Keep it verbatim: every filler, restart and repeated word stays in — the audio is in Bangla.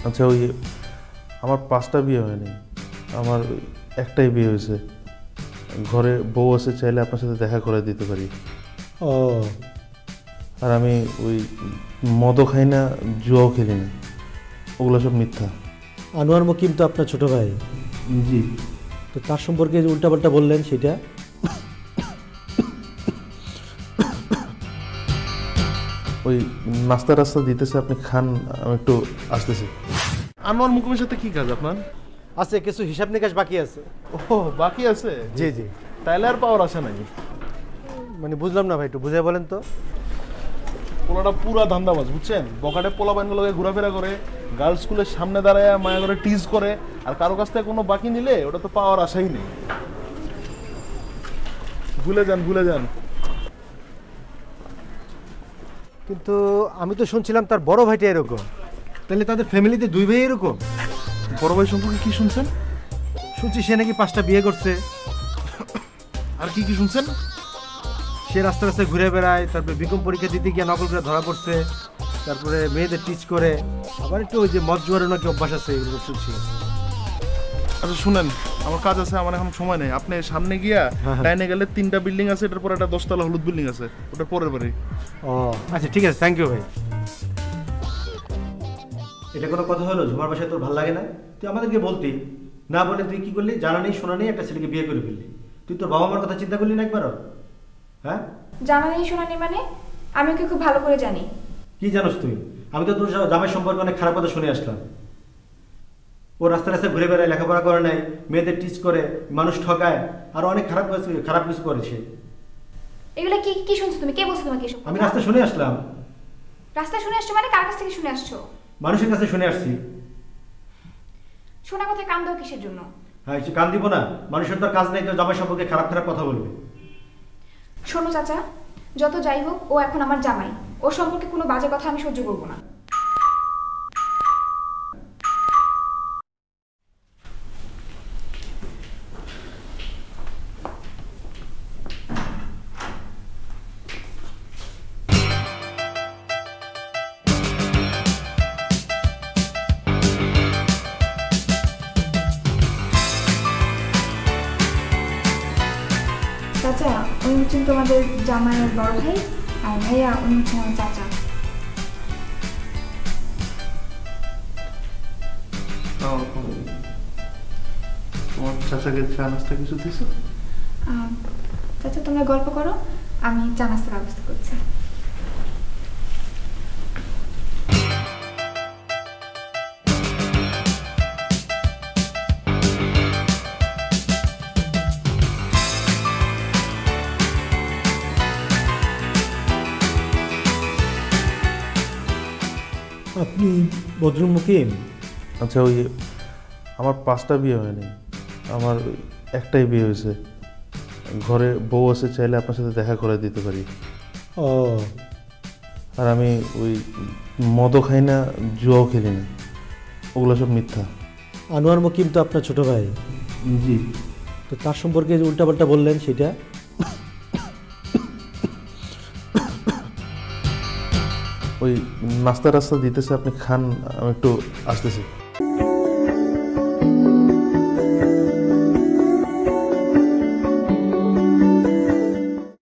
আচ্ছা, ওই আমার পাঁচটা বিয়ে হয়নি, আমার একটাই বিয়ে হয়েছে। ঘরে বউ আছে, চাইলে আপনার সাথে দেখা করে দিতে পারি। ও আর আমি ওই মদও খাই না, জুয়াও খেলি না, ওগুলো সব মিথ্যা। আনোয়ার মুকিম তো আপনার ছোট ভাই। জি। তো তার সম্পর্কে যে উল্টাপাল্টা বললেন সেটা? ওই নাস্তা রাস্তা দিতেছে, আপনি খান, আমি একটু আসতেছি। আনোয়ার মুকিমের সাথে কি কাজ আপনার? আছে কিছু হিসাব নিকাশ বাকি আছে। ও, বাকি আছে? জি জি। তাইলে আর পাওয়ার আসে নাই। মানে বুঝলাম না ভাই, একটু বুঝে বলেন তো। পোলাটা পুরা ধান্দাবাজ, বুঝছেন? বকাটে পোলা বাইনগুলোকে ঘোরাফেরা করে, গার্লস স্কুলের সামনে দাঁড়ায় মায়া করে টিজ করে, আর কারো কাছ থেকে কোনো বাকি নিলে ওটা তো পাওয়ার আশাই নেই। ভুলে যান, ভুলে যান। কিন্তু আমি তো শুনছিলাম তার বড় ভাইটা এরকম। তাহলে তাদের ফ্যামিলিতে দুই ভাই এরকম? বড় ভাই সম্পর্কে কি শুনছেন? শুনছি সে নাকি পাঁচটা বিয়ে করছে। আর কি কি শুনছেন? সে রাস্তা রাস্তায় ঘুরে বেড়ায়, তারপরে বিকম পরীক্ষা দিতে গিয়ে নকল করে ধরা পড়ছে, তারপরে মেয়েদের টিচ করে, আবার একটু ওই যে মদ জোয়ারের নাকি অভ্যাস আছে, এগুলো শুনছি। আচ্ছা শুনেন, আমার কাজ আছে, আমার এখন সময় নেই। আপনি সামনে গিয়া ডাইনে গেলে তিনটা বিল্ডিং আছে, এটার পর একটা দশতলা হলুদ বিল্ডিং আছে, ওটা পরের বাড়ি। ও আচ্ছা ঠিক আছে, থ্যাংক ইউ ভাই। এটা কোনো কথা হলো? ঝুমার বাসায় তোর ভালো লাগে না? তুই আমাদেরকে বলতি না, বলে তুই কি করলি? জানা নেই শোনা নেই একটা ছেলেকে বিয়ে করে ফেললি। তুই তোর বাবা মার কথা চিন্তা করলি না একবারও? হ্যাঁ, জানা নেই শোনা নেই মানে? আমি ওকে খুব ভালো করে জানি। কি জানোস তুই? আমি তো তোর জামাই সম্পর্কে অনেক খারাপ কথা শুনে আসলাম। ও রাস্তা রাস্তায় ঘুরে বেড়ায়, লেখাপড়া করে নাই, মেয়েদের টিচ করে, মানুষ ঠকায়, আর অনেক খারাপ খারাপ কিছু করেছে। এগুলো কি কি শুনছো তুমি? কে বলছো তোমাকে এসব? আমি রাস্তায় শুনে আসলাম। রাস্তায় শুনে আসছো মানে? কার কাছ থেকে শুনে আসছো? মানুষের কাছে শুনে আসছি। শোনা কথায় কান দাও কিসের জন্য? হ্যাঁ, কান দিব না? মানুষের তো কাজ নেই তো জামাই সম্পর্কে খারাপ খারাপ কথা বলবে। শোনো চাচা, যত যাই হোক ও এখন আমার জামাই। ওর সম্পর্কে কোনো বাজে কথা আমি সহ্য করবো না। চাচা, উনি হচ্ছেন তোমাদের জামাইয়ের বড় ভাই, আর ভাইয়া উনি হচ্ছেন আমার চাচা। তোমার চাচাকে চা নাস্তা কিছু দিছো? চাচা তোমরা গল্প করো, আমি চা নাস্তার ব্যবস্থা করছি। আপনি বদরুল মুকিম? আচ্ছা, ওই আমার পাঁচটা বিয়ে হয়নি, আমার একটাই বিয়ে হয়েছে। ঘরে বউ আছে, চাইলে আপনার সাথে দেখা করে দিতে পারি। ও আর আমি ওই মদও খাই না, জুয়াও খেলি না, ওগুলো সব মিথ্যা। আনোয়ার মুকিম তো আপনার ছোট ভাই। জি। তো তার সম্পর্কে যে উল্টাপাল্টা বললেন সেটা? ওই নাস্তা রাস্তা দিতেছে, আপনি খান, আমি একটু আসতেছি।